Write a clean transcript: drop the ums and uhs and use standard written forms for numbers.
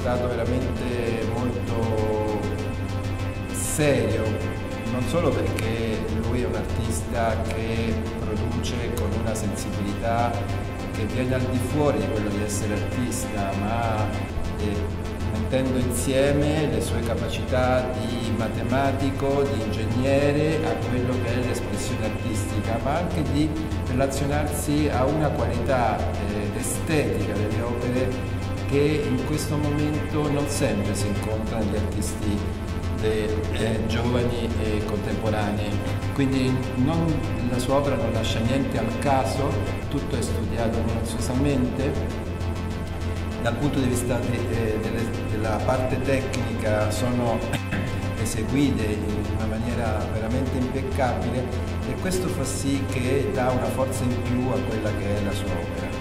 stato veramente molto serio, non solo perché lui è un artista che produce con una sensibilità che viene al di fuori di quello di essere artista, ma mettendo insieme le sue capacità di matematico, di ingegnere a quello che è l'espressione artistica, ma anche di relazionarsi a una qualità estetica delle opere che in questo momento non sempre si incontra negli artisti giovani e contemporanei. Quindi la sua opera non lascia niente al caso, tutto è studiato minuziosamente. Dal punto di vista della parte tecnica sono eseguite in una maniera veramente impeccabile, e questo fa sì che dà una forza in più a quella che è la sua opera.